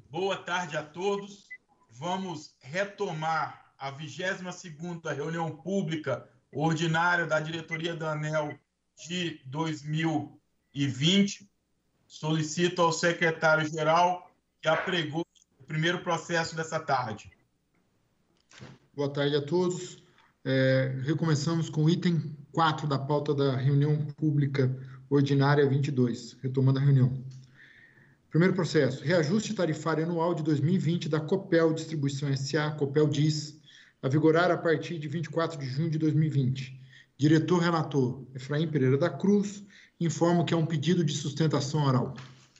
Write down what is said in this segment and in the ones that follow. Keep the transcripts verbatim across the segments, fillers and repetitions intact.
Boa tarde a todos. Vamos retomar a vigésima segunda reunião pública ordinária da diretoria da ANEEL de dois mil e vinte. Solicito ao secretário-geral que apregou o primeiro processo dessa tarde. Boa tarde a todos. É, recomeçamos com o item quatro da pauta da reunião pública ordinária vinte e dois, retomando a reunião. Primeiro processo, reajuste tarifário anual de dois mil e vinte da Copel Distribuição S A, Copel D I S, a vigorar a partir de vinte e quatro de junho de dois mil e vinte. Diretor-relator Efraim Pereira da Cruz, informo que é um pedido de sustentação oral.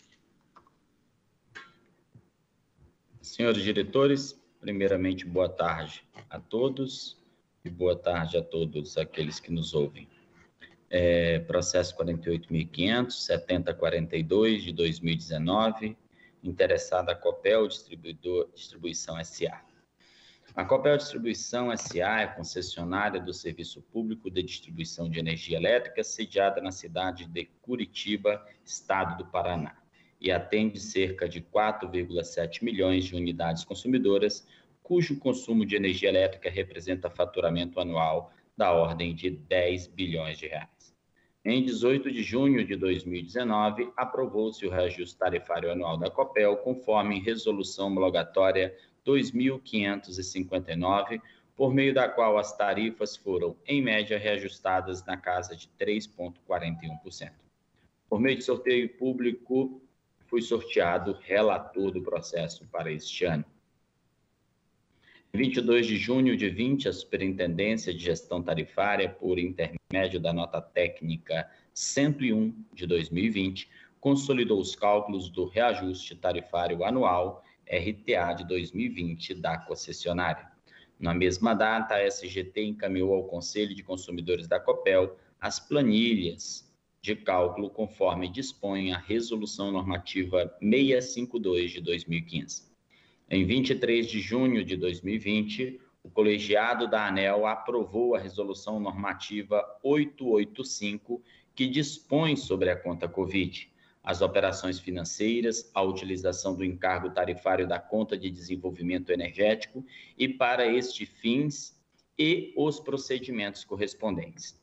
Senhores diretores, primeiramente, boa tarde a todos e boa tarde a todos aqueles que nos ouvem. É, processo quarenta e oito mil e quinhentos, setenta quarenta e dois de dois mil e dezenove, interessada a Copel Distribuidor, Distribuição S A. A Copel Distribuição S A é concessionária do Serviço Público de Distribuição de Energia Elétrica, sediada na cidade de Curitiba, estado do Paraná, e atende cerca de quatro vírgula sete milhões de unidades consumidoras, cujo consumo de energia elétrica representa faturamento anual da ordem de dez bilhões de reais. Em dezoito de junho de dois mil e dezenove, aprovou-se o reajuste tarifário anual da Copel, conforme resolução homologatória dois mil quinhentos e cinquenta e nove, por meio da qual as tarifas foram, em média, reajustadas na casa de três vírgula quarenta e um por cento. Por meio de sorteio público, foi sorteado relator do processo para este ano. Em vinte e dois de junho de vinte, a Superintendência de Gestão Tarifária, por intermédio da nota técnica cento e um de dois mil e vinte, consolidou os cálculos do reajuste tarifário anual R T A de dois mil e vinte da concessionária. Na mesma data, a S G T encaminhou ao Conselho de Consumidores da Copel as planilhas de cálculo conforme dispõe a Resolução Normativa seiscentos e cinquenta e dois de dois mil e quinze. Em vinte e três de junho de dois mil e vinte, o colegiado da ANEEL aprovou a Resolução Normativa oitocentos e oitenta e cinco, que dispõe sobre a conta Covid, as operações financeiras, a utilização do encargo tarifário da conta de desenvolvimento energético e para estes fins e os procedimentos correspondentes.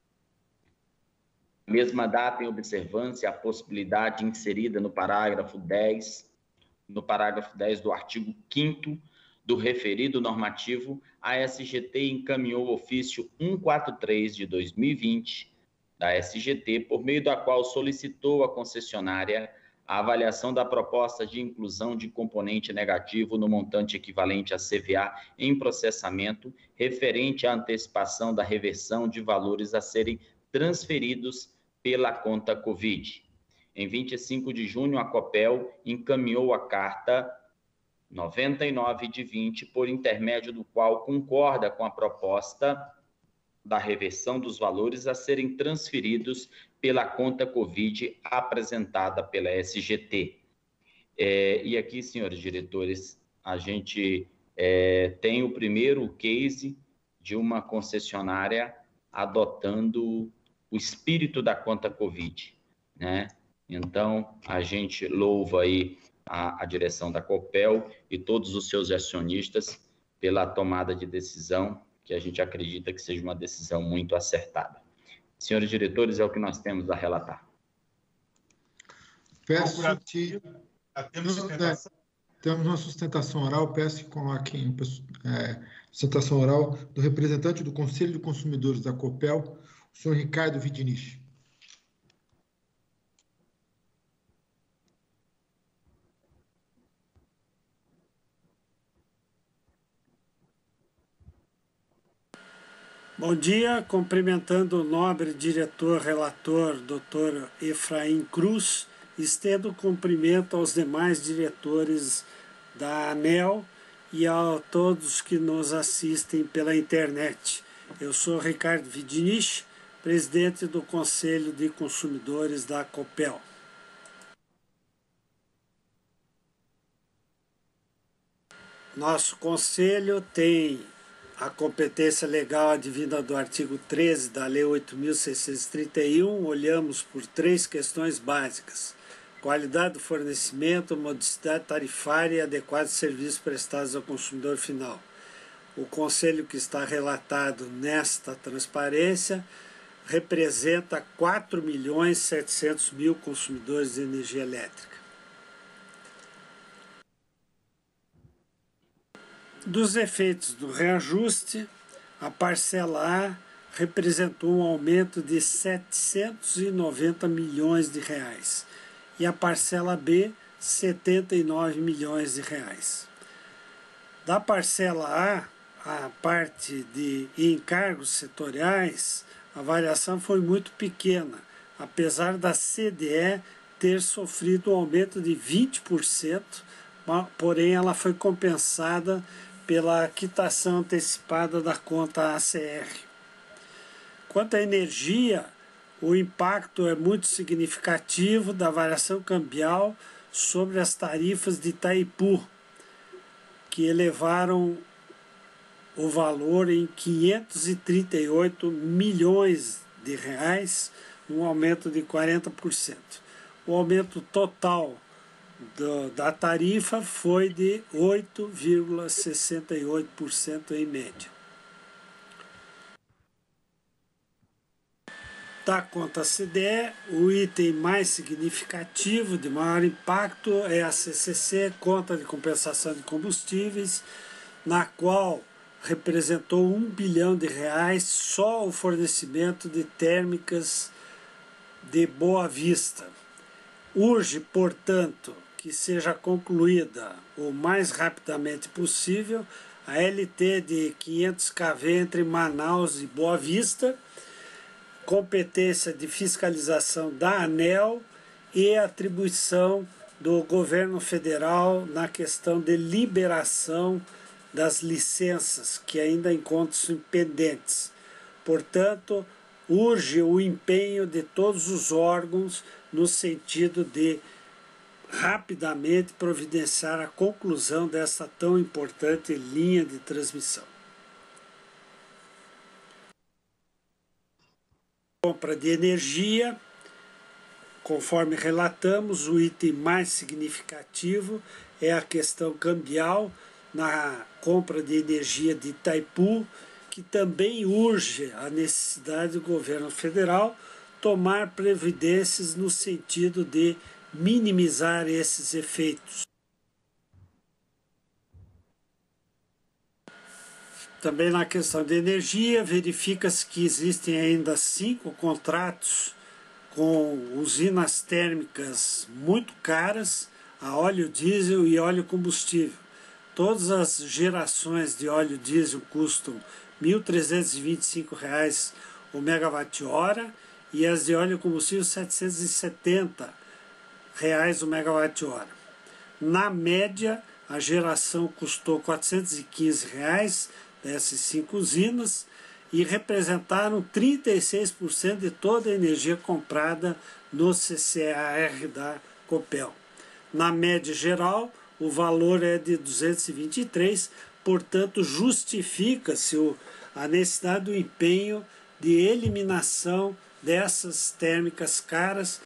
Na mesma data, em observância à possibilidade inserida no parágrafo dez, no parágrafo dez do artigo quinto do referido normativo, a S G T encaminhou o ofício cento e quarenta e três de dois mil e vinte da S G T, por meio da qual solicitou à concessionária a avaliação da proposta de inclusão de componente negativo no montante equivalente a C V A em processamento, referente à antecipação da reversão de valores a serem transferidos pela conta Covid. Em vinte e cinco de junho, a Copel encaminhou a carta noventa e nove de vinte, por intermédio do qual concorda com a proposta da reversão dos valores a serem transferidos pela conta Covid apresentada pela S G T. É, e aqui, senhores diretores, a gente é, tem o primeiro case de uma concessionária adotando o espírito da conta Covid, né? Então, a gente louva aí a, a direção da Copel e todos os seus acionistas pela tomada de decisão, que a gente acredita que seja uma decisão muito acertada. Senhores diretores, é o que nós temos a relatar. Peço que... Temos, é, temos uma sustentação oral, peço que coloquem é, sustentação oral do representante do Conselho de Consumidores da Copel, o senhor Ricardo Vidinich. Bom dia, cumprimentando o nobre diretor-relator, doutor Efraim Cruz, estendo cumprimento aos demais diretores da ANEEL e a todos que nos assistem pela internet. Eu sou Ricardo Vidinich, presidente do Conselho de Consumidores da Copel. Nosso conselho tem a competência legal advinda do artigo treze da Lei oito mil seiscentos e trinta e um. Olhamos por três questões básicas. qualidade do fornecimento, modicidade tarifária e adequados serviços prestados ao consumidor final. O conselho que está relatado nesta transparência representa quatro milhões e setecentos mil consumidores de energia elétrica. Dos efeitos do reajuste, a parcela A representou um aumento de setecentos e noventa milhões de reais e a parcela B, setenta e nove milhões de reais. Da parcela A, a parte de encargos setoriais, a variação foi muito pequena, apesar da C D E ter sofrido um aumento de vinte por cento, porém ela foi compensada pela quitação antecipada da conta A C R. Quanto à energia, o impacto é muito significativo da variação cambial sobre as tarifas de Itaipu, que elevaram o valor em quinhentos e trinta e oito milhões de reais, um aumento de quarenta por cento. O aumento total do, da tarifa foi de oito vírgula sessenta e oito por cento em média. Da conta C D E, o item mais significativo, de maior impacto, é a C C C, Conta de Compensação de Combustíveis, na qual representou um bilhão de reais só o fornecimento de térmicas de Boa Vista. Urge, portanto, que seja concluída o mais rapidamente possível a L T de quinhentos quilovolts entre Manaus e Boa Vista, competência de fiscalização da ANEEL e atribuição do governo federal na questão de liberação das licenças que ainda encontram-se pendentes. Portanto, urge o empenho de todos os órgãos no sentido de rapidamente providenciar a conclusão dessa tão importante linha de transmissão. Compra de energia, conforme relatamos, o item mais significativo é a questão cambial na compra de energia de Itaipu, que também urge a necessidade do governo federal tomar providências no sentido de minimizar esses efeitos. Também na questão de energia, verifica-se que existem ainda cinco contratos com usinas térmicas muito caras, a óleo diesel e óleo combustível. Todas as gerações de óleo diesel custam mil trezentos e vinte e cinco reais o megawatt-hora e as de óleo combustível setecentos e setenta reais o megawatt-hora. Na média, a geração custou quatrocentos e quinze reais dessas cinco usinas e representaram trinta e seis por cento de toda a energia comprada no C C A R da Copel. Na média geral, o valor é de duzentos e vinte e três, portanto, justifica-se a necessidade do empenho de eliminação dessas térmicas caras.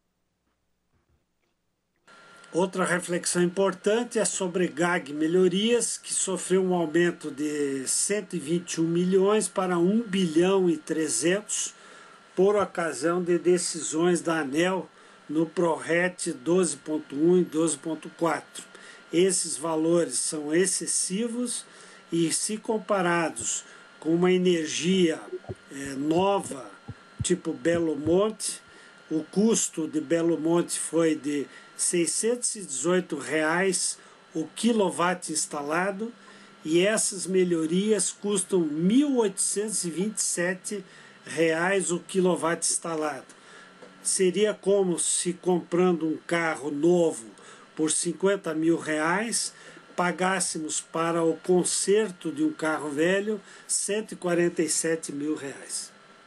Outra reflexão importante é sobre G A G Melhorias, que sofreu um aumento de cento e vinte e um milhões para um bilhão e trezentos por ocasião de decisões da ANEEL no PRORET doze ponto um e doze ponto quatro. Esses valores são excessivos e, se comparados com uma energia é, nova, tipo Belo Monte, o custo de Belo Monte foi de seiscentos e dezoito reais o quilowatt instalado e essas melhorias custam mil oitocentos e vinte e sete reais o quilowatt instalado. Seria como se comprando um carro novo por cinquenta mil reais, pagássemos para o conserto de um carro velho cento e quarenta e sete mil reais.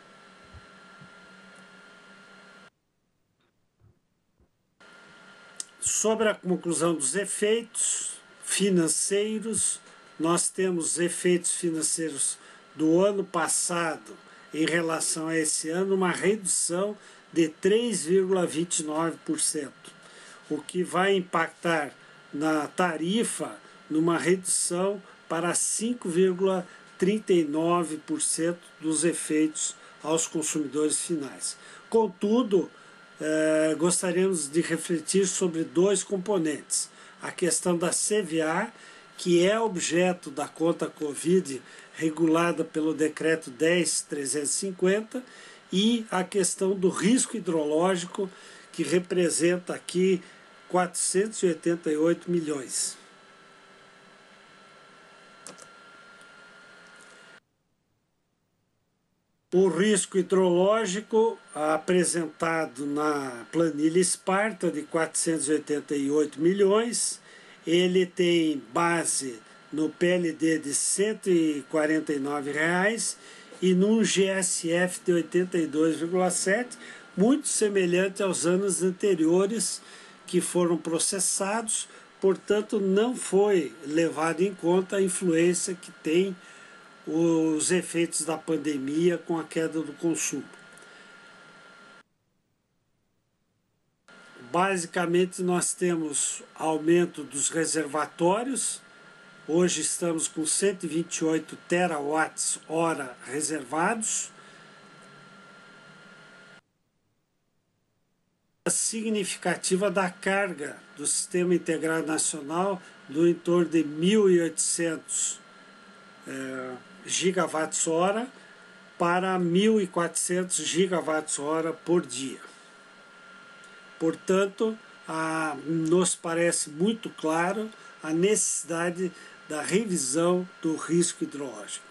Sobre a conclusão dos efeitos financeiros, nós temos efeitos financeiros do ano passado em relação a esse ano, uma redução de três vírgula vinte e nove por cento. o que vai impactar na tarifa numa redução para cinco vírgula trinta e nove por cento dos efeitos aos consumidores finais. Contudo, eh, gostaríamos de refletir sobre dois componentes. A questão da C V A, que é objeto da conta Covid regulada pelo decreto dez mil trezentos e cinquenta, e a questão do risco hidrológico, que representa aqui quatrocentos e oitenta e oito milhões. O risco hidrológico apresentado na planilha Esparta de quatrocentos e oitenta e oito milhões, ele tem base no P L D de cento e quarenta e nove reais e num G S F de oitenta e dois vírgula sete, muito semelhante aos anos anteriores que foram processados, portanto não foi levado em conta a influência que tem os efeitos da pandemia com a queda do consumo. Basicamente nós temos aumento dos reservatórios. Hoje estamos com cento e vinte e oito terawatts-hora reservados. A significativa da carga do Sistema Integrado Nacional do entorno de mil e oitocentos é, gigawatts-hora para mil e quatrocentos gigawatts-hora por dia. Portanto, a, nos parece muito claro a necessidade da revisão do risco hidrológico.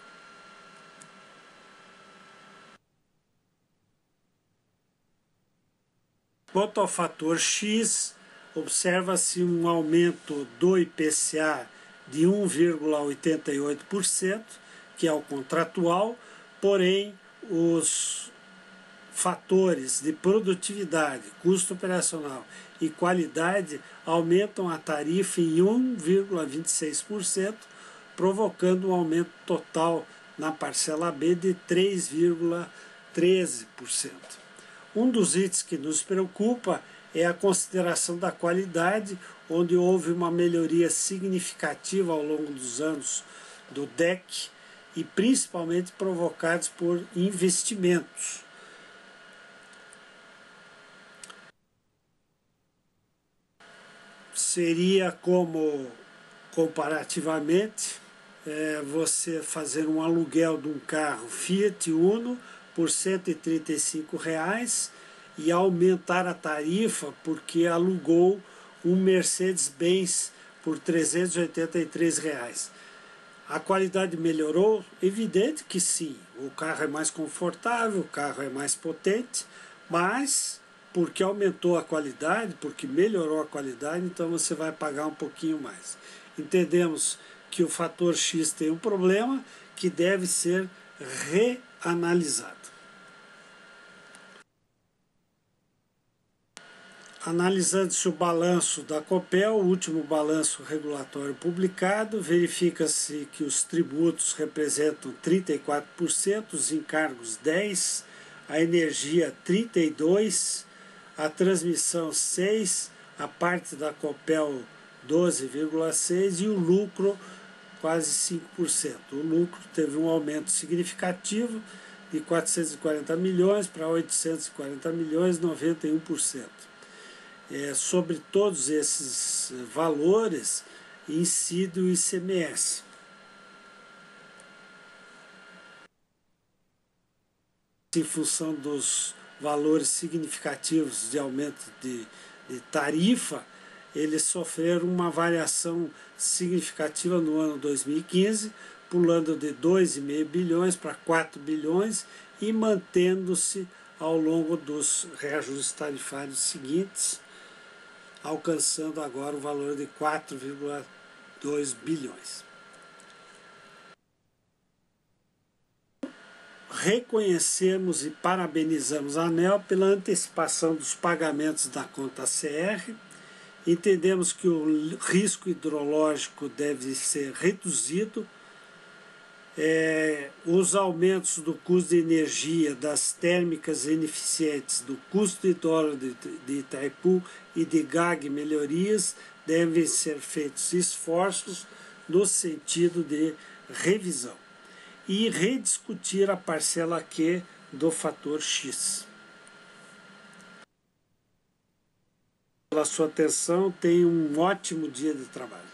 Quanto ao fator X, observa-se um aumento do I P C A de um vírgula oitenta e oito por cento, que é o contratual, porém os fatores de produtividade, custo operacional e qualidade aumentam a tarifa em um vírgula vinte e seis por cento, provocando um aumento total na parcela B de três vírgula treze por cento. Um dos itens que nos preocupa é a consideração da qualidade, onde houve uma melhoria significativa ao longo dos anos do D E C e principalmente provocados por investimentos. Seria como, comparativamente, é, você fazer um aluguel de um carro Fiat Uno por cento e trinta e cinco reais e aumentar a tarifa porque alugou um Mercedes-Benz por trezentos e oitenta e três reais. A qualidade melhorou? Evidente que sim. O carro é mais confortável, o carro é mais potente, mas porque aumentou a qualidade, porque melhorou a qualidade, então você vai pagar um pouquinho mais. Entendemos que o fator X tem um problema que deve ser reanalisado. Analisando-se o balanço da Copel, o último balanço regulatório publicado, verifica-se que os tributos representam trinta e quatro por cento, os encargos dez por cento, a energia trinta e dois por cento, a transmissão seis por cento, a parte da Copel doze vírgula seis por cento e o lucro quase cinco por cento. O lucro teve um aumento significativo de quatrocentos e quarenta milhões para oitocentos e quarenta milhões, noventa e um por cento. É, sobre todos esses valores incide o I C M S. Em função dos valores significativos de aumento de, de tarifa, eles sofreram uma variação significativa no ano dois mil e quinze, pulando de dois vírgula cinco bilhões para quatro bilhões e mantendo-se ao longo dos reajustes tarifários seguintes, alcançando agora o valor de quatro vírgula dois bilhões. Reconhecemos e parabenizamos a ANEEL pela antecipação dos pagamentos da conta C R. Entendemos que o risco hidrológico deve ser reduzido É, os aumentos do custo de energia das térmicas ineficientes, do custo de dólar de, de Itaipu e de G A G melhorias, devem ser feitos esforços no sentido de revisão e rediscutir a parcela Q do fator X. Pela sua atenção, tenha um ótimo dia de trabalho.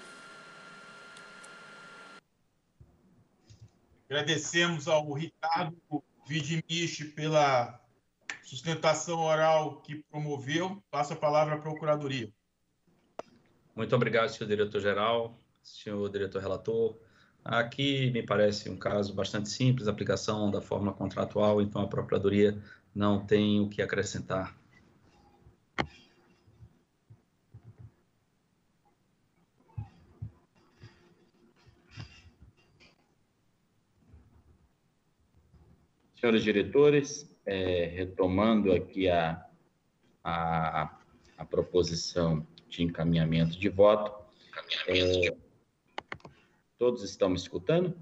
Agradecemos ao Ricardo Vidinich pela sustentação oral que promoveu. Passo a palavra à Procuradoria. Muito obrigado, senhor diretor-geral, senhor diretor-relator. Aqui me parece um caso bastante simples, aplicação da fórmula contratual, então a Procuradoria não tem o que acrescentar. Senhores diretores, é, retomando aqui a, a, a proposição de encaminhamento de voto, é, todos estão me escutando?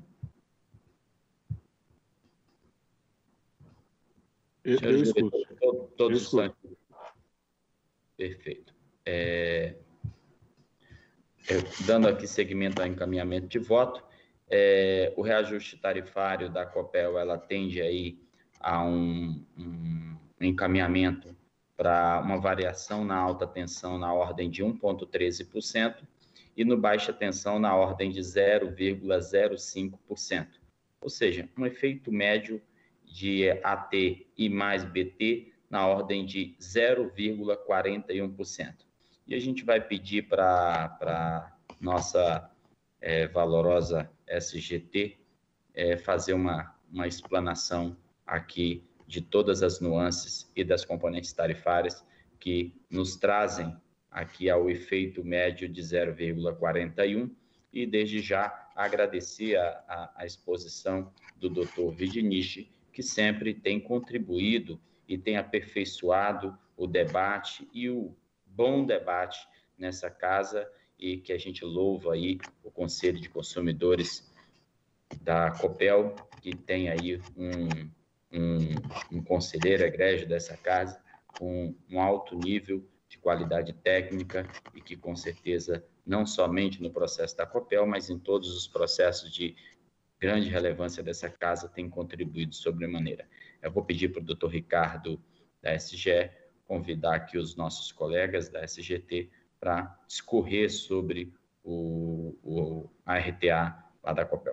Eu, eu escuto. Todos, todos eu escuto. estão. Perfeito. É, é, dando aqui seguimento ao encaminhamento de voto, É, o reajuste tarifário da Copel, ela tende aí a um, um encaminhamento para uma variação na alta tensão na ordem de um vírgula treze por cento e no baixa tensão na ordem de zero vírgula zero cinco por cento. Ou seja, um efeito médio de A T e mais B T na ordem de zero vírgula quarenta e um por cento. E a gente vai pedir para a nossa é, valorosa S G T é, fazer uma, uma explanação aqui de todas as nuances e das componentes tarifárias que nos trazem aqui ao efeito médio de zero vírgula quarenta e um e desde já agradecer a, a, a exposição do doutor Vidinich, que sempre tem contribuído e tem aperfeiçoado o debate e o bom debate nessa casa e que a gente louva aí o Conselho de Consumidores da Copel, que tem aí um, um, um conselheiro egrégio dessa casa com um alto nível de qualidade técnica e que, com certeza, não somente no processo da Copel, mas em todos os processos de grande relevância dessa casa, tem contribuído sobremaneira. Eu vou pedir para o doutor Ricardo, da S G E, convidar aqui os nossos colegas da S G T para discorrer sobre o, o a R T A lá da Copel.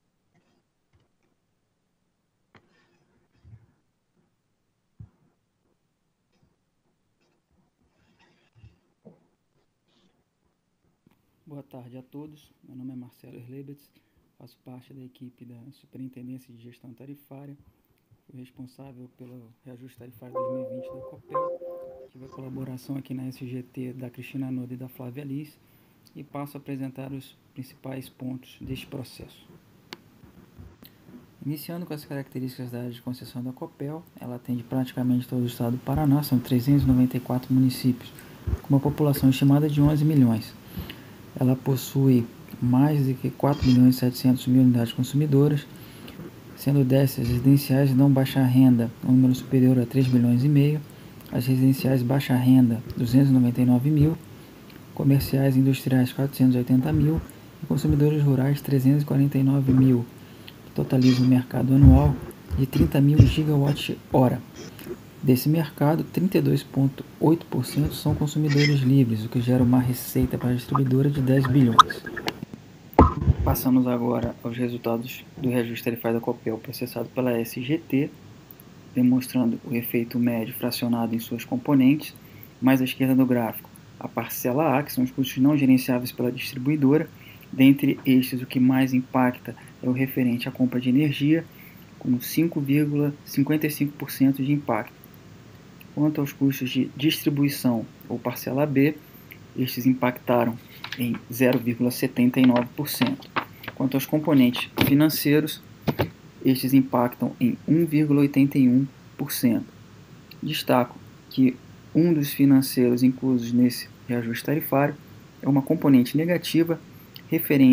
Boa tarde a todos. Meu nome é Marcelo Erlebetz, faço parte da equipe da Superintendência de Gestão Tarifária, fui responsável pelo reajuste tarifário dois mil e vinte da Copel, tive a colaboração aqui na S G T da Cristina Noda e da Flávia Liz e passo a apresentar os principais pontos deste processo. Iniciando com as características da área de concessão da Copel, ela atende praticamente todo o estado do Paraná, são trezentos e noventa e quatro municípios, com uma população estimada de onze milhões. Ela possui mais de quatro milhões e setecentos mil unidades consumidoras, sendo dessas residenciais não baixa renda, um número superior a três milhões e meio, as residenciais baixa renda, duzentos e noventa e nove mil, comerciais e industriais, quatrocentos e oitenta mil, e consumidores rurais, trezentos e quarenta e nove mil, que totaliza um mercado anual de trinta mil gigawatt-hora. Desse mercado, trinta e dois vírgula oito por cento são consumidores livres, o que gera uma receita para a distribuidora de dez bilhões. Passamos agora aos resultados do reajuste tarifário da Copel processado pela S G T, demonstrando o efeito médio fracionado em suas componentes, mais à esquerda do gráfico a parcela A, que são os custos não gerenciáveis pela distribuidora. Dentre estes, o que mais impacta é o referente à compra de energia, com cinco vírgula cinquenta e cinco por cento de impacto. Quanto aos custos de distribuição, ou parcela B, estes impactaram em zero vírgula setenta e nove por cento. Quanto aos componentes financeiros, estes impactam em um vírgula oitenta e um por cento. Destaco que um dos financeiros inclusos nesse reajuste tarifário é uma componente negativa referente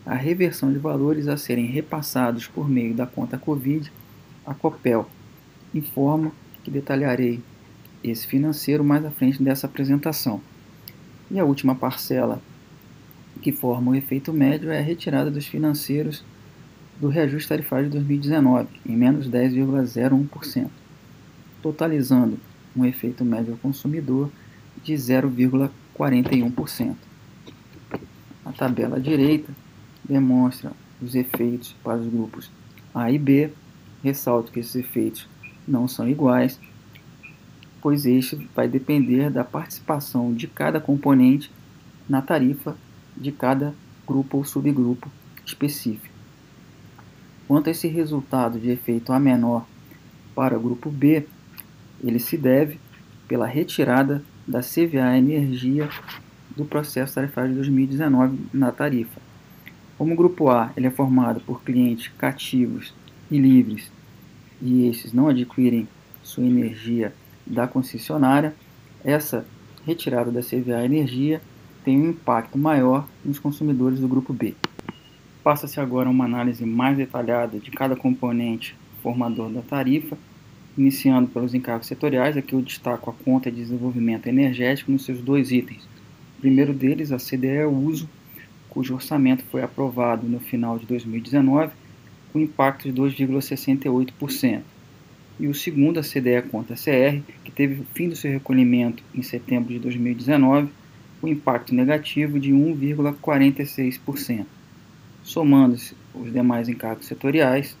a reversão de valores a serem repassados por meio da conta Covid, a Copel informa que detalharei esse financeiro mais à frente dessa apresentação. E a última parcela que forma o efeito médio é a retirada dos financeiros do reajuste tarifário de dois mil e dezenove, em menos dez vírgula zero um por cento, totalizando um efeito médio ao consumidor de zero vírgula quarenta e um por cento. A tabela à direita demonstra os efeitos para os grupos A e B. Ressalto que esses efeitos não são iguais, pois este vai depender da participação de cada componente na tarifa de cada grupo ou subgrupo específico. Quanto a esse resultado de efeito A menor para o grupo B, ele se deve pela retirada da C V A Energia do processo tarifário de dois mil e dezenove na tarifa. Como o grupo A ele é formado por clientes cativos e livres e estes não adquirem sua energia da concessionária, essa retirada da C V A Energia tem um impacto maior nos consumidores do grupo B. Passa-se agora uma análise mais detalhada de cada componente formador da tarifa, iniciando pelos encargos setoriais. Aqui eu destaco a conta de desenvolvimento energético nos seus dois itens. O primeiro deles, a C D E Uso, cujo orçamento foi aprovado no final de dois mil e dezenove, com impacto de dois vírgula sessenta e oito por cento. E o segundo, a C D E Conta C R, que teve o fim do seu recolhimento em setembro de dois mil e dezenove, com impacto negativo de um vírgula quarenta e seis por cento. Somando-se os demais encargos setoriais,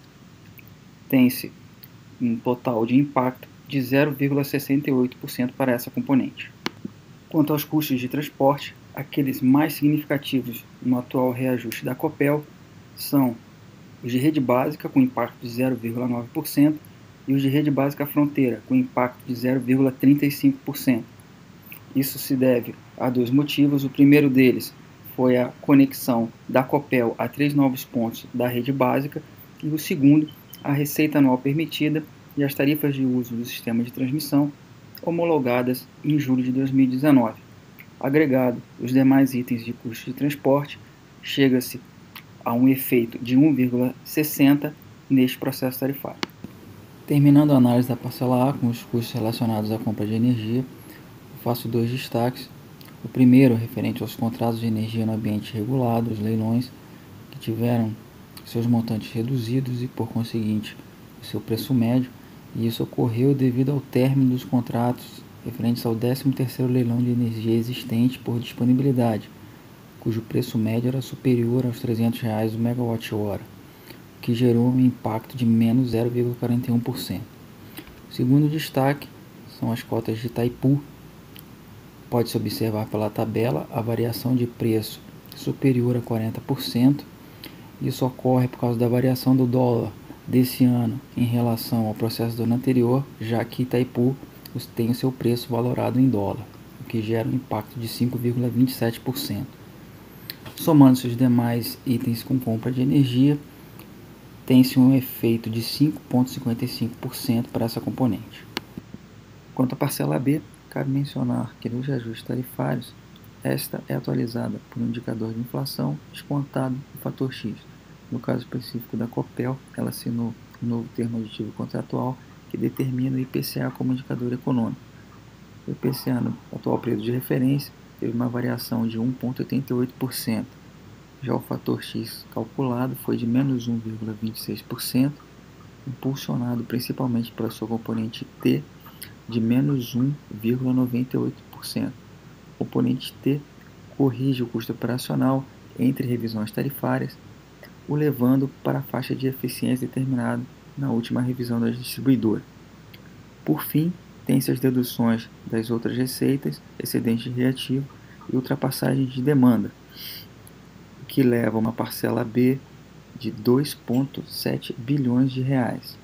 tem-se um total de impacto de zero vírgula sessenta e oito por cento para essa componente. Quanto aos custos de transporte, aqueles mais significativos no atual reajuste da Copel são os de rede básica, com impacto de zero vírgula nove por cento, e os de rede básica fronteira, com impacto de zero vírgula trinta e cinco por cento. Isso se deve a dois motivos. O primeiro deles foi a conexão da Copel a três novos pontos da rede básica, e o segundo, a receita anual permitida e as tarifas de uso do sistema de transmissão homologadas em julho de dois mil e dezenove. Agregado os demais itens de custo de transporte, chega-se a um efeito de um vírgula sessenta neste processo tarifário. Terminando a análise da parcela A com os custos relacionados à compra de energia, eu faço dois destaques. O primeiro, referente aos contratos de energia no ambiente regulado, os leilões, que tiveram seus montantes reduzidos e, por conseguinte, o seu preço médio, e isso ocorreu devido ao término dos contratos referentes ao décimo terceiro leilão de energia existente por disponibilidade, cujo preço médio era superior aos trezentos reais o megawatt-hora, o que gerou um impacto de menos zero vírgula quarenta e um por cento. O segundo destaque são as cotas de Itaipu. Pode-se observar pela tabela a variação de preço superior a quarenta por cento. Isso ocorre por causa da variação do dólar desse ano em relação ao processo do ano anterior, já que Itaipu tem o seu preço valorado em dólar, o que gera um impacto de cinco vírgula vinte e sete por cento. Somando-se os demais itens com compra de energia, tem-se um efeito de cinco vírgula cinquenta e cinco por cento para essa componente. Quanto à parcela B, cabe mencionar que nos reajustes tarifários, esta é atualizada por um indicador de inflação descontado do fator X. No caso específico da Copel, ela assinou um novo termo aditivo contratual que determina o I P C A como indicador econômico. O I P C A, no atual período de referência, teve uma variação de um vírgula oitenta e oito por cento. Já o fator X calculado foi de menos um vírgula vinte e seis por cento, impulsionado principalmente pela sua componente T, de menos um vírgula noventa e oito por cento. O componente T corrige o custo operacional entre revisões tarifárias, o levando para a faixa de eficiência determinada na última revisão da distribuidora. Por fim, tem-se as deduções das outras receitas, excedente reativo e ultrapassagem de demanda, que leva a uma parcela B de dois vírgula sete bilhões de reais.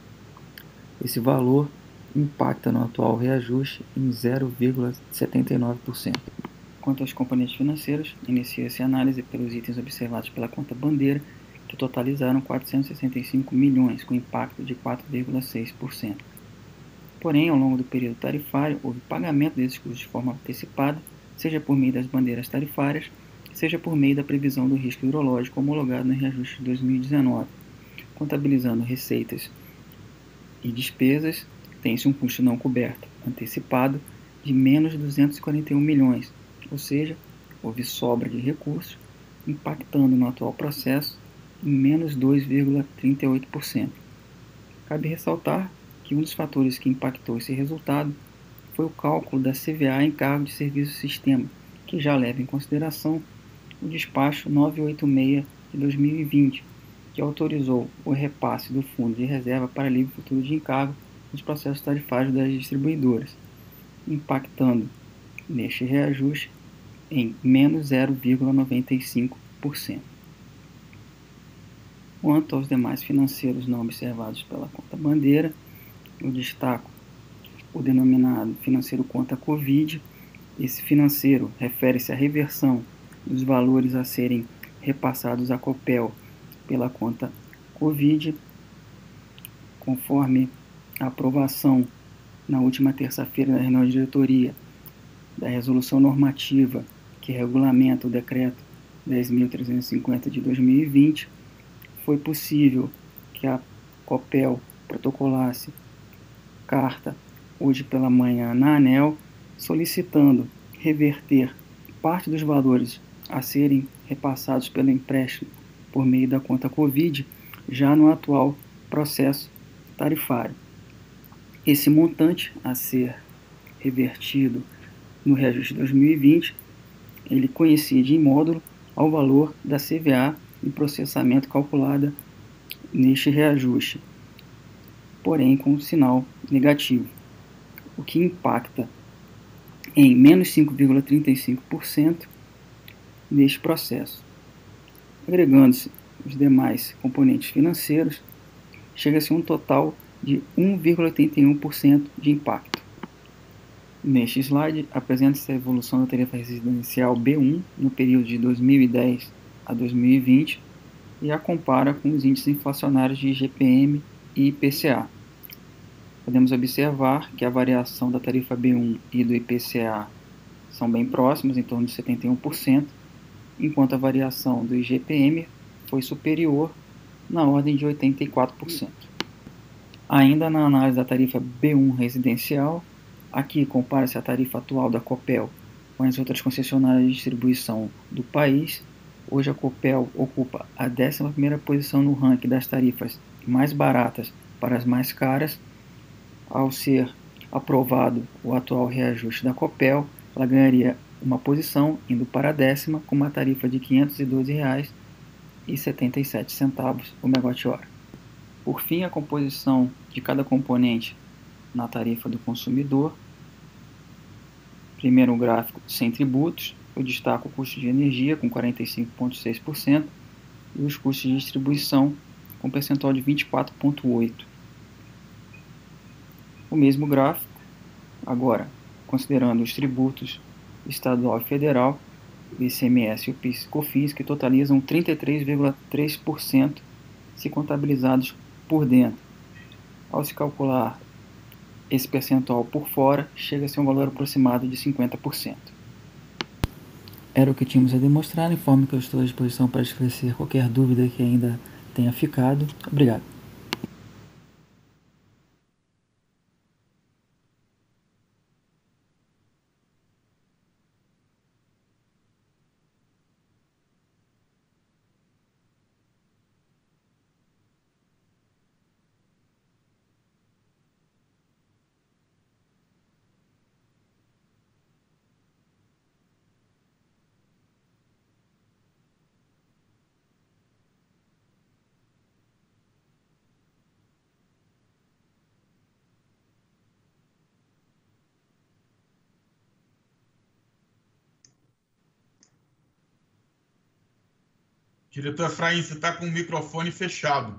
Esse valor impacta no atual reajuste em zero vírgula setenta e nove por cento. Quanto aos componentes financeiros, inicia-se a análise pelos itens observados pela conta bandeira, que totalizaram quatrocentos e sessenta e cinco milhões, com impacto de quatro vírgula seis por cento. Porém, ao longo do período tarifário, houve pagamento desses custos de forma antecipada, seja por meio das bandeiras tarifárias, seja por meio da previsão do risco hidrológico homologado no reajuste de dois mil e dezenove. Contabilizando receitas e despesas, tem-se um custo não coberto antecipado de menos duzentos e quarenta e um milhões, ou seja, houve sobra de recursos, impactando no atual processo em menos dois vírgula trinta e oito por cento. Cabe ressaltar que um dos fatores que impactou esse resultado foi o cálculo da C V A em cargo de serviço sistema, que já leva em consideração o despacho novecentos e oitenta e seis de dois mil e vinte, que autorizou o repasse do Fundo de Reserva para Livre Futuro de Encargo nos processos tarifários das distribuidoras, impactando neste reajuste em menos zero vírgula noventa e cinco por cento. Quanto aos demais financeiros não observados pela conta bandeira, eu destaco o denominado financeiro conta Covid. Esse financeiro refere-se à reversão dos valores a serem repassados à Copel pela conta Covid, conforme a aprovação na última terça-feira da reunião de diretoria da resolução normativa que regulamenta o decreto dez mil trezentos e cinquenta de dois mil e vinte, foi possível que a Copel protocolasse carta hoje pela manhã na ANEEL, solicitando reverter parte dos valores a serem repassados pelo empréstimo por meio da conta Covid, já no atual processo tarifário. Esse montante a ser revertido no reajuste de dois mil e vinte, ele coincide em módulo ao valor da C V A em processamento calculada neste reajuste, porém com um sinal negativo, o que impacta em menos cinco vírgula trinta e cinco por cento neste processo. Agregando-se os demais componentes financeiros, chega-se a um total de um vírgula oitenta e um por cento de impacto. Neste slide, apresenta-se a evolução da tarifa residencial B um no período de dois mil e dez a dois mil e vinte e a compara com os índices inflacionários de I G P M e I P C A. Podemos observar que a variação da tarifa B um e do I P C A são bem próximas, em torno de setenta e um por cento, enquanto a variação do I G P M foi superior, na ordem de oitenta e quatro por cento. Ainda na análise da tarifa B um residencial, aqui compara-se a tarifa atual da Copel com as outras concessionárias de distribuição do país. Hoje a Copel ocupa a décima primeira posição no ranking das tarifas mais baratas para as mais caras. Ao ser aprovado o atual reajuste da Copel, ela ganharia uma posição indo para a décima com uma tarifa de quinhentos e doze reais e setenta e sete centavos o megawatt-hora. Por fim, a composição de cada componente na tarifa do consumidor. Primeiro, o gráfico sem tributos. Eu destaco o custo de energia com quarenta e cinco vírgula seis por cento e os custos de distribuição com percentual de vinte e quatro vírgula oito por cento. O mesmo gráfico, agora considerando os tributos estadual e federal, o I C M S e o PIS e COFINS, que totalizam trinta e três vírgula três por cento se contabilizados por dentro. Ao se calcular esse percentual por fora, chega-se a um valor aproximado de cinquenta por cento. Era o que tínhamos a demonstrar. Informe que eu estou à disposição para esclarecer qualquer dúvida que ainda tenha ficado. Obrigado. Diretor Efraim, você está com o microfone fechado.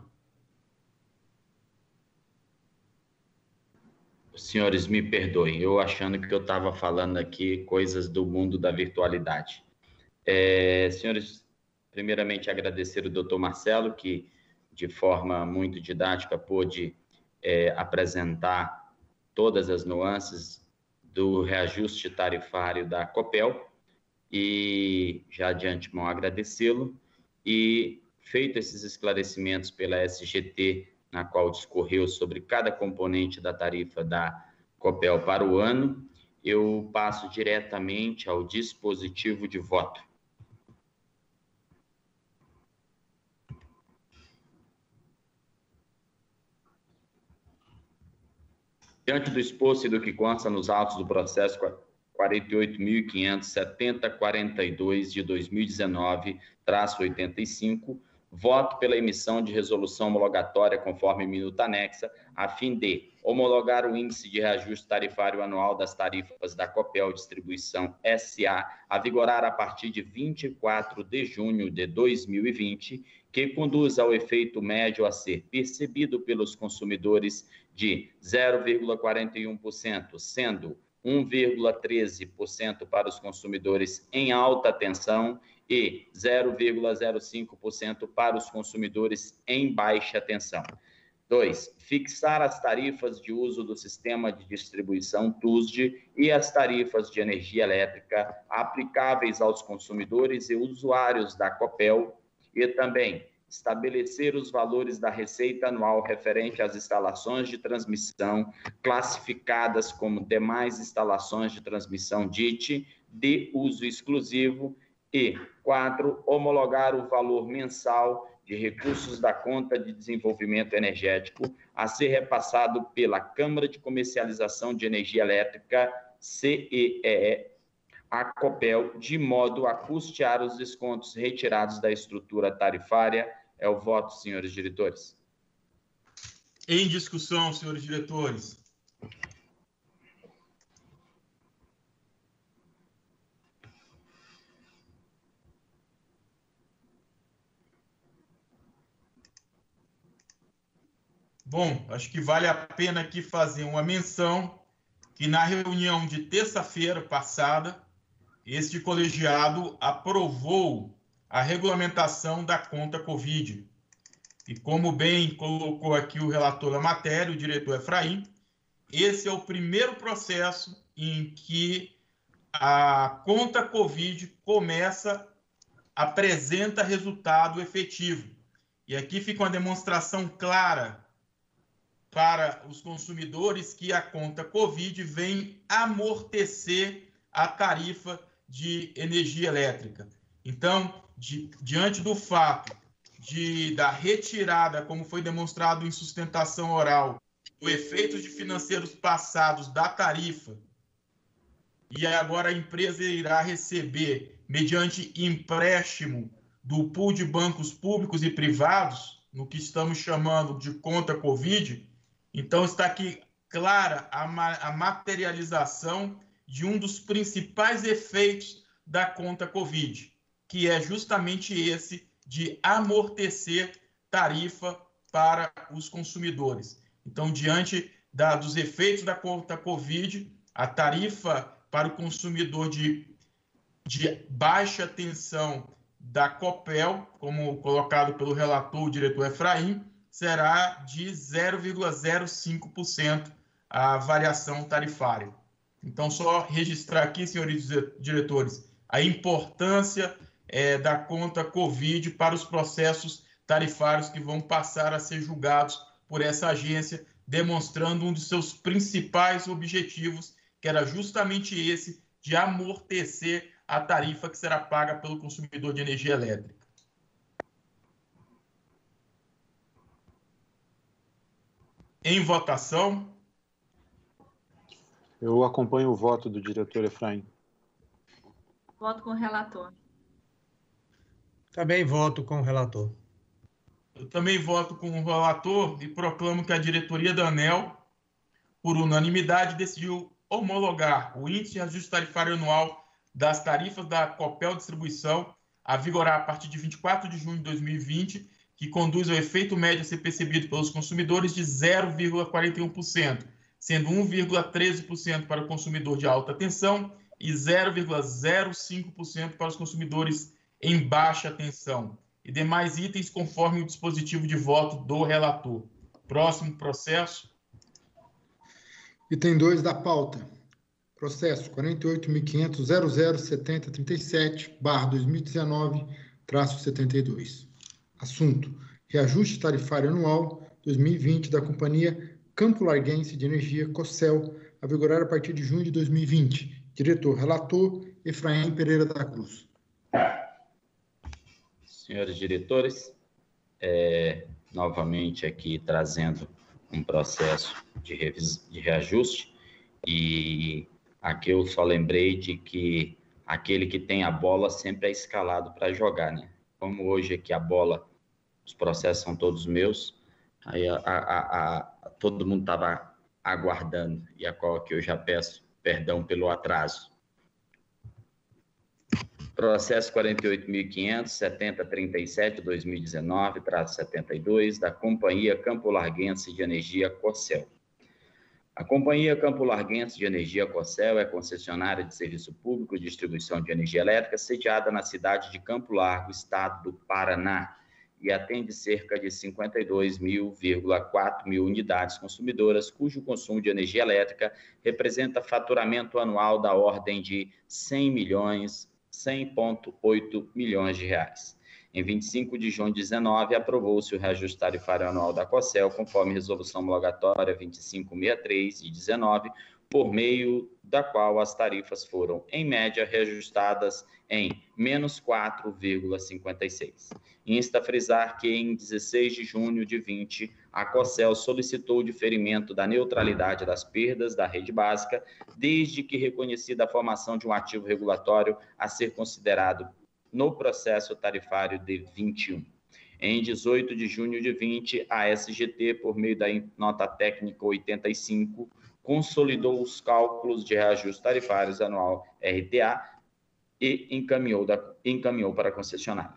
Senhores, me perdoem, eu achando que eu estava falando aqui coisas do mundo da virtualidade. É, senhores, primeiramente agradecer o doutor Marcelo, que de forma muito didática pôde é, apresentar todas as nuances do reajuste tarifário da Copel. e já de antemão agradecê-lo. E feito esses esclarecimentos pela S G T, na qual discorreu sobre cada componente da tarifa da Copel para o ano, eu passo diretamente ao dispositivo de voto. Diante do exposto e do que consta nos autos do processo quarenta e oito mil quinhentos, setenta, quarenta e dois de dois mil e dezenove, traço oitenta e cinco, voto pela emissão de resolução homologatória conforme minuta anexa, a fim de homologar o índice de reajuste tarifário anual das tarifas da Copel Distribuição S A a vigorar a partir de vinte e quatro de junho de dois mil e vinte, que conduz ao efeito médio a ser percebido pelos consumidores de zero vírgula quarenta e um por cento, sendo um vírgula treze por cento para os consumidores em alta tensão e zero vírgula zero cinco por cento para os consumidores em baixa tensão. dois. Fixar as tarifas de uso do sistema de distribuição T U S D e as tarifas de energia elétrica aplicáveis aos consumidores e usuários da Copel e também estabelecer os valores da receita anual referente às instalações de transmissão classificadas como demais instalações de transmissão D I T de uso exclusivo e, quatro, homologar o valor mensal de recursos da conta de desenvolvimento energético a ser repassado pela Câmara de Comercialização de Energia Elétrica, C E E, a Copel, de modo a custear os descontos retirados da estrutura tarifária. É o voto, senhores diretores. Em discussão, senhores diretores. Bom, acho que vale a pena aqui fazer uma menção que na reunião de terça-feira passada, este colegiado aprovou a regulamentação da conta Covid. E como bem colocou aqui o relator da matéria, o diretor Efraim, esse é o primeiro processo em que a conta Covid começa, apresenta resultado efetivo. E aqui fica uma demonstração clara para os consumidores que a conta Covid vem amortecer a tarifa de energia elétrica. Então, de, diante do fato de, da retirada, como foi demonstrado em sustentação oral, do efeito de financeiros passados da tarifa, e agora a empresa irá receber, mediante empréstimo do pool de bancos públicos e privados, no que estamos chamando de conta Covid, então está aqui clara a, ma a materialização de um dos principais efeitos da conta Covid, que é justamente esse de amortecer tarifa para os consumidores. Então, diante da, dos efeitos da conta Covid, a tarifa para o consumidor de, de baixa tensão da Copel, como colocado pelo relator, o diretor Efraim, será de zero vírgula zero cinco por cento a variação tarifária. Então, só registrar aqui, senhores diretores, a importância é, da conta Covid para os processos tarifários que vão passar a ser julgados por essa agência, demonstrando um dos seus principais objetivos, que era justamente esse, de amortecer a tarifa que será paga pelo consumidor de energia elétrica. Em votação. Eu acompanho o voto do diretor Efraim. Voto com o relator. Também voto com o relator. Eu também voto com o relator e proclamo que a diretoria da ANEEL, por unanimidade, decidiu homologar o índice de ajuste tarifário anual das tarifas da Copel Distribuição a vigorar a partir de vinte e quatro de junho de dois mil e vinte, que conduz ao efeito médio a ser percebido pelos consumidores de zero vírgula quarenta e um por cento, sendo um vírgula treze por cento para o consumidor de alta tensão e zero vírgula zero cinco por cento para os consumidores em baixa tensão, e demais itens conforme o dispositivo de voto do relator. Próximo processo. Item dois da pauta. Processo quarenta e oito mil quinhentos ponto zero zero setenta trinta e sete barra dois mil e dezenove traço setenta e dois. Assunto: reajuste tarifário anual dois mil e vinte da Companhia Campo Larguense de Energia, COCEL, a vigorar a partir de junho de dois mil e vinte. Diretor relator, Efraim Pereira da Cruz. Senhores diretores, é, novamente aqui trazendo um processo de, revis, de reajuste, e aqui eu só lembrei de que aquele que tem a bola sempre é escalado para jogar, né? Como hoje aqui a bola, os processos são todos meus, aí a, a, a, a, todo mundo estava aguardando, e a qual aqui eu já peço perdão pelo atraso. Processo quarenta e oito mil quinhentos, setenta trinta e sete, dois mil e dezenove, traço setenta e dois, da Companhia Campo Larguense de Energia, COCEL. A Companhia Campo Larguense de Energia, COCEL, é concessionária de serviço público de distribuição de energia elétrica, sediada na cidade de Campo Largo, estado do Paraná, e atende cerca de cinquenta e dois mil vírgula quatro mil unidades consumidoras, cujo consumo de energia elétrica representa faturamento anual da ordem de cem milhões, cem vírgula oito milhões de reais. Em vinte e cinco de junho de dezenove, aprovou-se o reajuste tarifário anual da COCEL, conforme resolução homologatória vinte e cinco sessenta e três de dezenove, por meio da qual as tarifas foram, em média, reajustadas em menos quatro vírgula cinquenta e seis. Insta a frisar que, em dezesseis de junho de vinte, a COCEL solicitou o diferimento da neutralidade das perdas da rede básica, desde que reconhecida a formação de um ativo regulatório a ser considerado no processo tarifário de vinte e um. Em dezoito de junho de vinte, a S G T, por meio da nota técnica oitenta e cinco, consolidou os cálculos de reajuste tarifários anual R T A e encaminhou, da, encaminhou para a concessionária.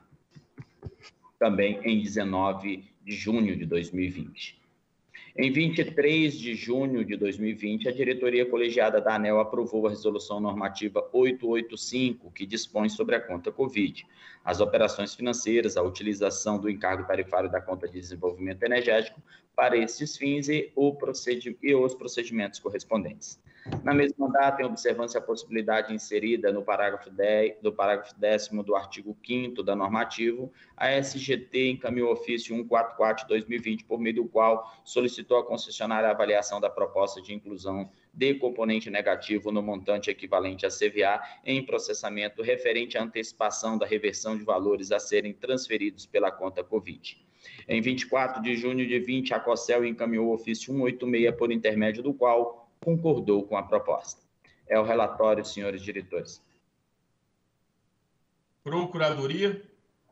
Também em dezenove de junho de dois mil e vinte. Em vinte e três de junho de dois mil e vinte, a diretoria colegiada da ANEEL aprovou a resolução normativa oitocentos e oitenta e cinco, que dispõe sobre a conta Covid, as operações financeiras, a utilização do encargo tarifário da conta de desenvolvimento energético para esses fins e, o procedi- e os procedimentos correspondentes. Na mesma data, em observância à possibilidade inserida no parágrafo dez, do parágrafo décimo do artigo quinto da normativo, a S G T encaminhou ofício cento e quarenta e quatro de dois mil e vinte, por meio do qual solicitou à concessionária a avaliação da proposta de inclusão de componente negativo no montante equivalente a C V A em processamento referente à antecipação da reversão de valores a serem transferidos pela conta Covid. Em vinte e quatro de junho de vinte, a COCEL encaminhou o ofício cento e oitenta e seis, por intermédio do qual concordou com a proposta. É o relatório, senhores diretores. Procuradoria.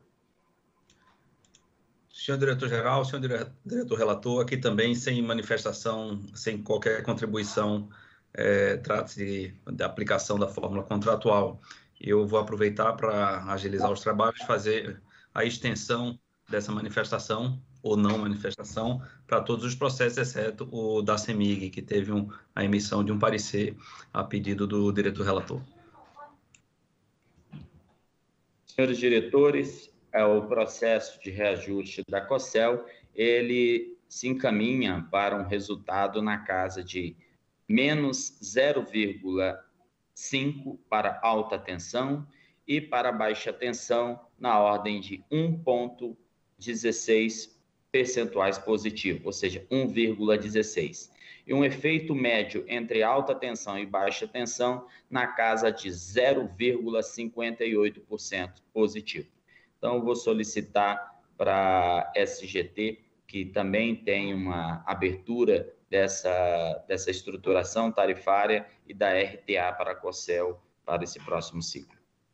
Senhor diretor-geral, senhor dire- diretor-relator, aqui também sem manifestação, sem qualquer contribuição, é, trata-se de, de aplicação da fórmula contratual. Eu vou aproveitar para agilizar os trabalhos, fazer a extensão dessa manifestação ou não manifestação para todos os processos, exceto o da CEMIG, que teve um, a emissão de um parecer a pedido do diretor-relator. Senhores diretores, é, o processo de reajuste da COCEL, ele se encaminha para um resultado na casa de menos zero vírgula cinco para alta tensão e para baixa tensão na ordem de um vírgula dezesseis percentuais positivo, ou seja, um vírgula dezesseis. E um efeito médio entre alta tensão e baixa tensão na casa de zero vírgula cinquenta e oito por cento positivo. Então, eu vou solicitar para a S G T, que também tem uma abertura dessa, dessa estruturação tarifária, e da R T A para a COCEL para esse próximo ciclo.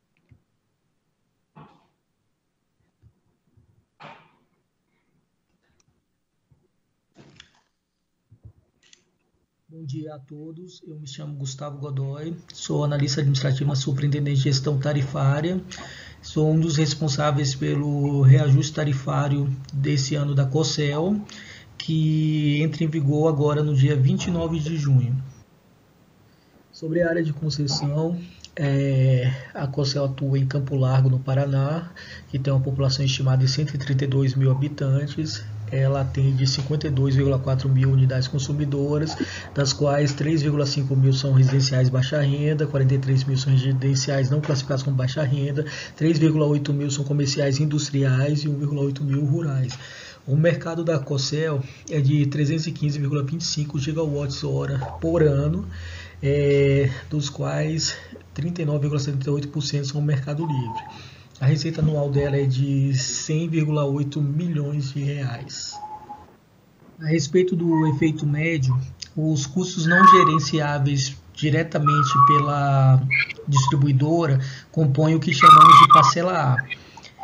Bom dia a todos, eu me chamo Gustavo Godoy, sou analista administrativo na Superintendência de Gestão Tarifária, sou um dos responsáveis pelo reajuste tarifário desse ano da COCEL, que entra em vigor agora no dia vinte e nove de junho. Sobre a área de concessão, é, a COCEL atua em Campo Largo, no Paraná, que tem uma população estimada de cento e trinta e dois mil habitantes, ela atende cinquenta e dois vírgula quatro mil unidades consumidoras, das quais três vírgula cinco mil são residenciais baixa renda, quarenta e três mil são residenciais não classificados como baixa renda, três vírgula oito mil são comerciais industriais e um vírgula oito mil rurais. O mercado da Cocel é de trezentos e quinze vírgula vinte e cinco gigawatts-hora por ano, é, dos quais trinta e nove vírgula setenta e oito por cento são mercado livre. A receita anual dela é de cem vírgula oito milhões de reais. A respeito do efeito médio, os custos não gerenciáveis diretamente pela distribuidora compõem o que chamamos de parcela A.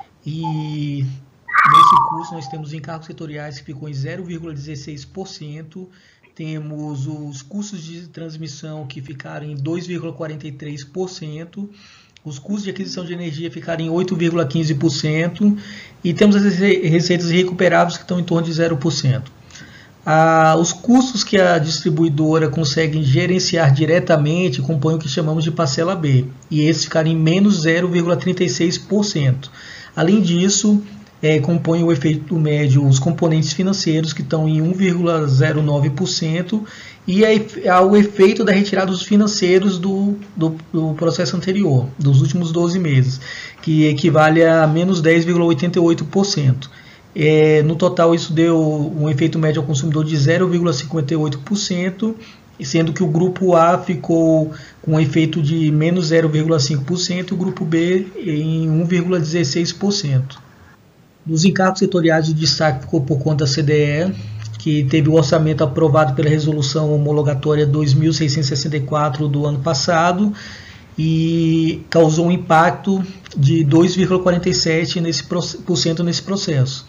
E nesse custo nós temos encargos setoriais que ficou em zero vírgula dezesseis por cento, temos os custos de transmissão que ficaram em dois vírgula quarenta e três por cento, os custos de aquisição de energia ficaram em oito vírgula quinze por cento e temos as receitas recuperáveis que estão em torno de zero por cento. Ah, os custos que a distribuidora consegue gerenciar diretamente compõem o que chamamos de parcela B, e esses ficaram em menos zero vírgula trinta e seis por cento. Além disso, é, compõem o efeito médio os componentes financeiros, que estão em um vírgula zero nove por cento, e há o efeito da retirada dos financeiros do, do, do processo anterior, dos últimos doze meses, que equivale a menos dez vírgula oitenta e oito por cento. É, no total, isso deu um efeito médio ao consumidor de zero vírgula cinquenta e oito por cento, sendo que o grupo A ficou com um efeito de menos zero vírgula cinco por cento e o grupo B em um vírgula dezesseis por cento. Nos encargos setoriais, o destaque ficou por conta da C D E, que teve o orçamento aprovado pela resolução homologatória dois mil seiscentos e sessenta e quatro do ano passado e causou um impacto de dois vírgula quarenta e sete por cento nesse processo.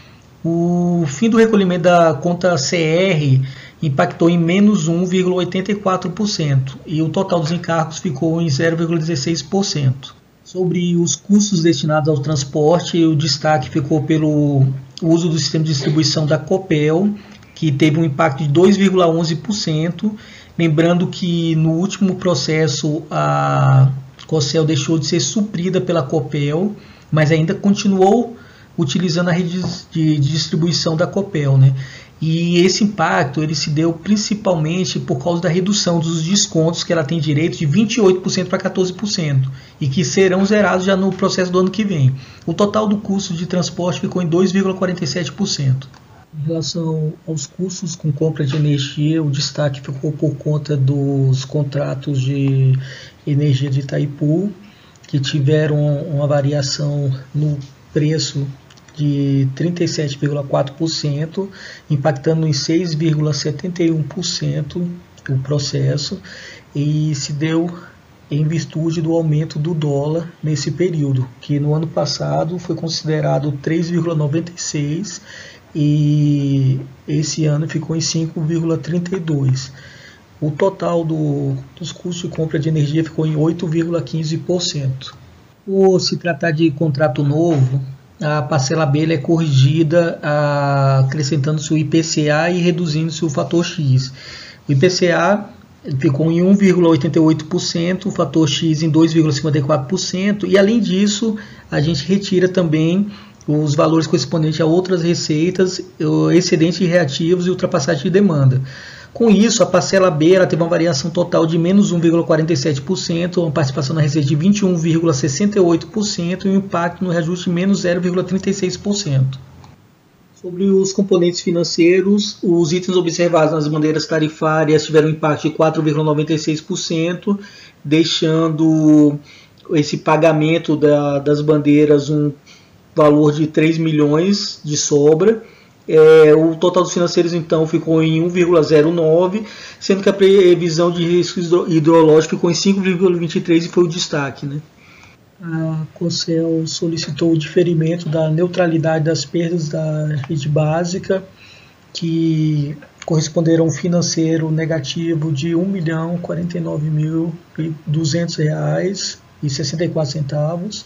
O fim do recolhimento da conta C R impactou em menos um vírgula oitenta e quatro por cento e o total dos encargos ficou em zero vírgula dezesseis por cento. Sobre os custos destinados ao transporte, o destaque ficou pelo uso do sistema de distribuição da Copel, que teve um impacto de dois vírgula onze por cento. Lembrando que no último processo a Cocel deixou de ser suprida pela Copel, mas ainda continuou utilizando a rede de distribuição da Copel, né? E esse impacto ele se deu principalmente por causa da redução dos descontos que ela tem direito de vinte e oito por cento para quatorze por cento e que serão zerados já no processo do ano que vem. O total do custo de transporte ficou em dois vírgula quarenta e sete por cento. Em relação aos custos com compra de energia, o destaque ficou por conta dos contratos de energia de Itaipu, que tiveram uma variação no preço de trinta e sete vírgula quatro por cento, impactando em seis vírgula setenta e um por cento o processo, e se deu em virtude do aumento do dólar nesse período, que no ano passado foi considerado três vírgula noventa e seis e esse ano ficou em cinco vírgula trinta e dois. O total do, dos custos de compra de energia ficou em oito vírgula quinze por cento. Por se tratar de contrato novo, a parcela B é corrigida acrescentando-se o I P C A e reduzindo-se o fator X. O I P C A ficou em um vírgula oitenta e oito por cento, o fator X em dois vírgula cinquenta e quatro por cento, e além disso a gente retira também os valores correspondentes a outras receitas, excedentes reativos e ultrapassagem de demanda. Com isso, a parcela B ela teve uma variação total de menos um vírgula quarenta e sete por cento, uma participação na receita de vinte e um vírgula sessenta e oito por cento e um impacto no reajuste de menos zero vírgula trinta e seis por cento. Sobre os componentes financeiros, os itens observados nas bandeiras tarifárias tiveram um impacto de quatro vírgula noventa e seis por cento, deixando esse pagamento da, das bandeiras um valor de três milhões de sobra. É, o total dos financeiros então ficou em um vírgula zero nove, sendo que a previsão de risco hidrológico ficou em cinco vírgula vinte e três e foi o destaque, né? A Cocel solicitou o diferimento da neutralidade das perdas da rede básica, que corresponderam a um financeiro negativo de um milhão quarenta e nove mil e duzentos reais e sessenta e quatro centavos.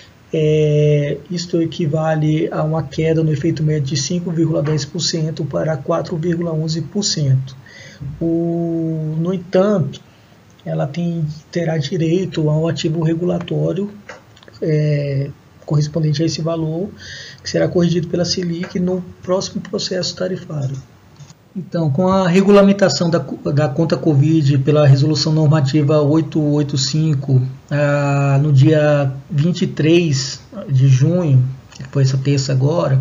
É, isto equivale a uma queda no efeito médio de cinco vírgula dez por cento para quatro vírgula onze por cento. O, no entanto, ela tem, terá direito a um ativo regulatório é, correspondente a esse valor, que será corrigido pela Selic no próximo processo tarifário. Então, com a regulamentação da, da conta Covid pela Resolução Normativa oitocentos e oitenta e cinco, ah, no dia vinte e três de junho, que foi essa terça agora,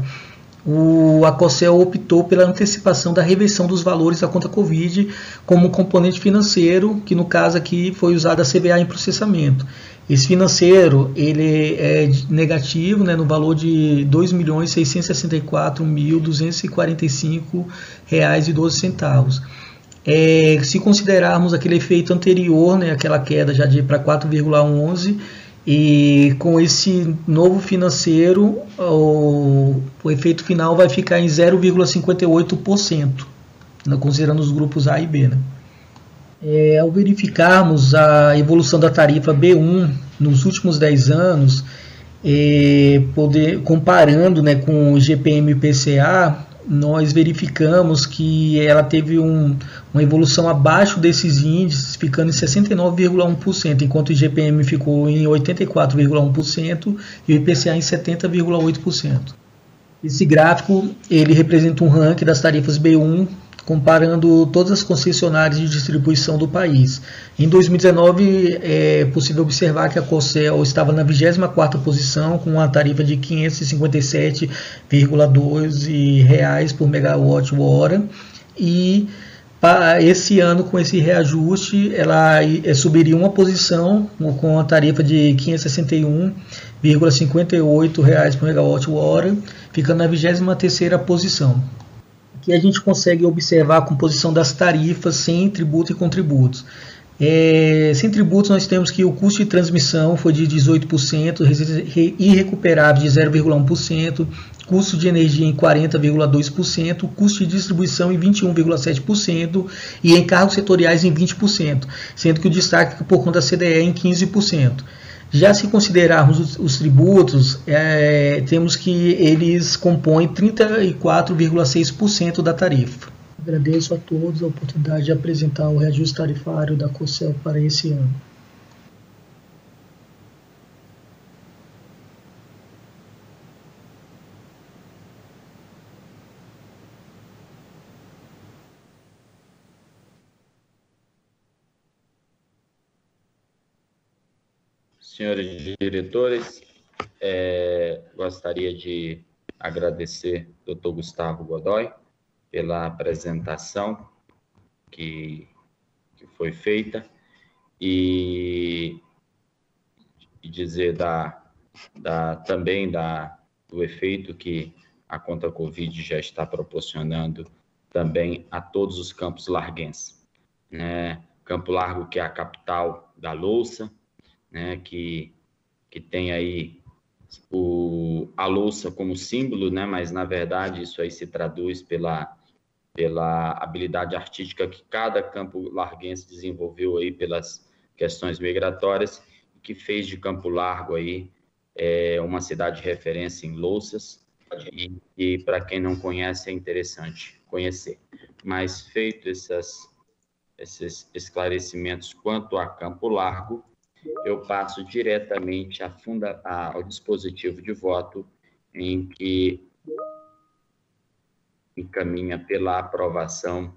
o, a COCEL optou pela antecipação da reversão dos valores da conta Covid como um componente financeiro, que no caso aqui foi usada a C V A em processamento. Esse financeiro ele é negativo, né, no valor de dois milhões seiscentos e sessenta e quatro mil duzentos e quarenta e cinco reais e doze centavos. É, se considerarmos aquele efeito anterior, né, aquela queda já de para quatro vírgula onze, e com esse novo financeiro, o, o efeito final vai ficar em zero vírgula cinquenta e oito por cento, né, considerando os grupos A e B, né? É, ao verificarmos a evolução da tarifa B um nos últimos dez anos, é, poder, comparando, né, com o G P M I P C A, nós verificamos que ela teve um, uma evolução abaixo desses índices, ficando em sessenta e nove vírgula um por cento, enquanto o I G P M ficou em oitenta e quatro vírgula um por cento e o I P C A em setenta vírgula oito por cento. Esse gráfico ele representa um ranking das tarifas B um, comparando todas as concessionárias de distribuição do país. Em dois mil e dezenove, é possível observar que a COCEL estava na vigésima quarta posição, com uma tarifa de quinhentos e cinquenta e sete vírgula doze reais por megawatt-hora, e para esse ano, com esse reajuste, ela subiria uma posição, com a tarifa de quinhentos e sessenta e um vírgula cinquenta e oito reais por megawatt-hora, ficando na vigésima terceira posição. Aqui a gente consegue observar a composição das tarifas sem tributo e contributos. É, sem tributos nós temos que o custo de transmissão foi de dezoito por cento, irrecuperável de zero vírgula um por cento, custo de energia em quarenta vírgula dois por cento, custo de distribuição em vinte e um vírgula sete por cento e encargos setoriais em vinte por cento, sendo que o destaque fica por conta da C D E em quinze por cento. Já se considerarmos os, os tributos, é, temos que eles compõem trinta e quatro vírgula seis por cento da tarifa. Agradeço a todos a oportunidade de apresentar o reajuste tarifário da COCEL para esse ano. Senhores diretores, é, gostaria de agradecer ao doutor Gustavo Godoy pela apresentação que, que foi feita e, e dizer da, da, também da, do efeito que a conta Covid já está proporcionando também a todos os campos larguenses. Né? Campo Largo, que é a capital da louça, né, que, que tem aí o, a louça como símbolo, né, mas, na verdade, isso aí se traduz pela, pela habilidade artística que cada campo larguense desenvolveu aí pelas questões migratórias, e que fez de Campo Largo aí é, uma cidade de referência em louças, e, e para quem não conhece, é interessante conhecer. Mas, feito essas, esses esclarecimentos quanto a Campo Largo, eu passo diretamente a funda, a, ao dispositivo de voto, em que encaminha pela aprovação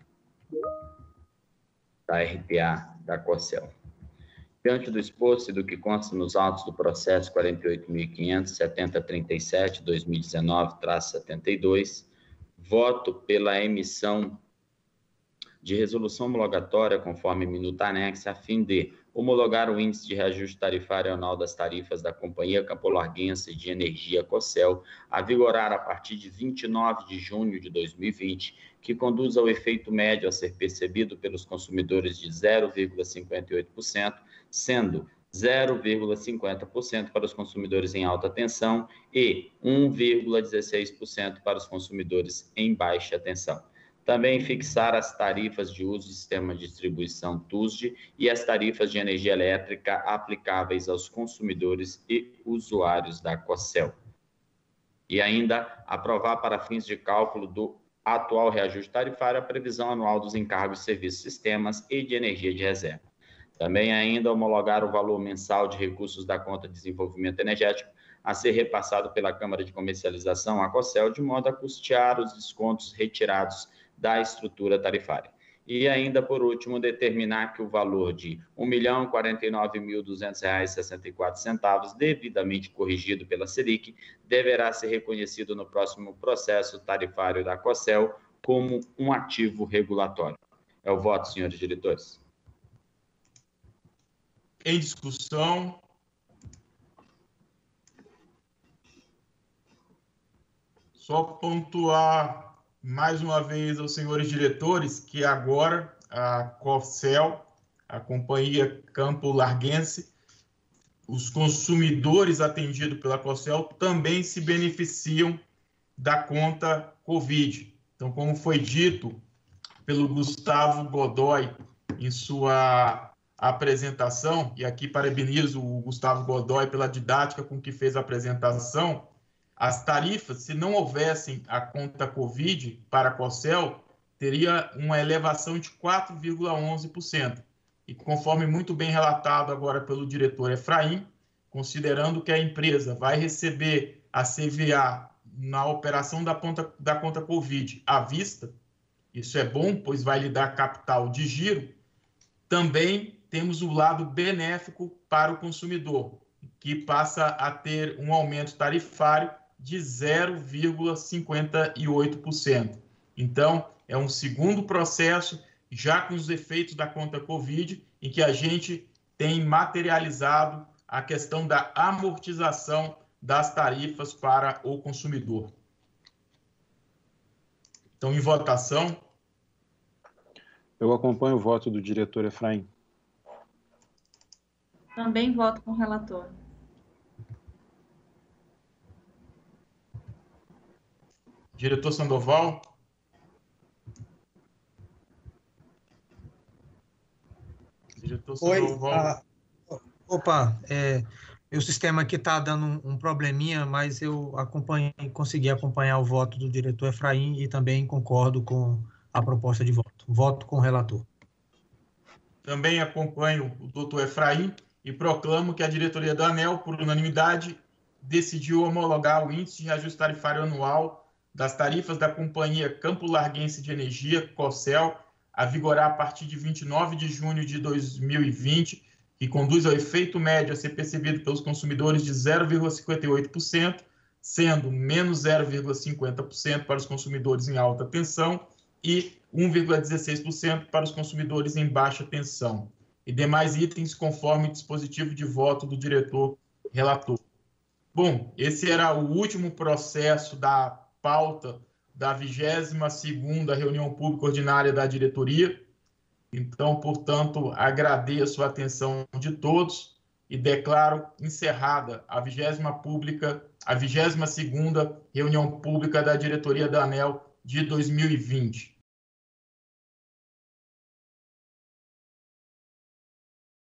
da R T A da COCEL. Diante do exposto e do que consta nos autos do processo quarenta e oito mil quinhentos, setenta trinta e sete, dois mil e dezenove, setenta e dois, voto pela emissão de resolução homologatória conforme minuta anexa, a fim de homologar o índice de reajuste tarifário anual das tarifas da Companhia Campo-Larguense de Energia COCEL, a vigorar a partir de vinte e nove de junho de dois mil e vinte, que conduz ao efeito médio a ser percebido pelos consumidores de zero vírgula cinquenta e oito por cento, sendo zero vírgula cinquenta por cento para os consumidores em alta tensão e um vírgula dezesseis por cento para os consumidores em baixa tensão. Também fixar as tarifas de uso de sistema de distribuição T U S D e as tarifas de energia elétrica aplicáveis aos consumidores e usuários da COCEL. E ainda aprovar para fins de cálculo do atual reajuste tarifário a previsão anual dos encargos de serviços, sistemas e de energia de reserva. Também ainda homologar o valor mensal de recursos da conta de desenvolvimento energético a ser repassado pela Câmara de Comercialização, a COCEL, de modo a custear os descontos retirados da estrutura tarifária. E ainda, por último, determinar que o valor de um milhão quarenta e nove mil duzentos reais e sessenta e quatro centavos, devidamente corrigido pela Selic, deverá ser reconhecido no próximo processo tarifário da COCEL como um ativo regulatório. É o voto, senhores diretores. Em discussão. Só pontuar mais uma vez aos senhores diretores que agora a COCEL, a Companhia Campo Larguense, os consumidores atendidos pela COCEL também se beneficiam da conta Covid. Então, como foi dito pelo Gustavo Godoy em sua apresentação, e aqui parabenizo o Gustavo Godoy pela didática com que fez a apresentação, as tarifas, se não houvessem a conta Covid para a COCEL, teria uma elevação de quatro vírgula onze por cento. E conforme muito bem relatado agora pelo diretor Efraim, considerando que a empresa vai receber a C V A na operação da conta, da conta Covid à vista, isso é bom, pois vai lhe dar capital de giro, também temos o lado benéfico para o consumidor, que passa a ter um aumento tarifário de zero vírgula cinquenta e oito por cento. Então, é um segundo processo, já com os efeitos da conta Covid, em que a gente tem materializado a questão da amortização das tarifas para o consumidor. Então, em votação. Eu acompanho o voto do diretor Efraim. Também voto com o relator. Diretor Sandoval. Diretor Sandoval. Oi, ah, opa, é, meu sistema aqui está dando um, um probleminha, mas eu acompanhei, consegui acompanhar o voto do diretor Efraim e também concordo com a proposta de voto. Voto com o relator. Também acompanho o doutor Efraim e proclamo que a diretoria da ANEEL, por unanimidade, decidiu homologar o índice de reajuste tarifário anual das tarifas da Companhia Campo Larguense de Energia, COCEL, a vigorar a partir de vinte e nove de junho de dois mil e vinte, que conduz ao efeito médio a ser percebido pelos consumidores de zero vírgula cinquenta e oito por cento, sendo menos zero vírgula cinquenta por cento para os consumidores em alta tensão e um vírgula dezesseis por cento para os consumidores em baixa tensão. E demais itens conforme o dispositivo de voto do diretor relator. Bom, esse era o último processo da pauta da vigésima segunda reunião pública ordinária da diretoria. Então, portanto, agradeço a atenção de todos e declaro encerrada a vigésima pública, a vigésima segunda reunião pública da diretoria da ANEEL de dois mil e vinte.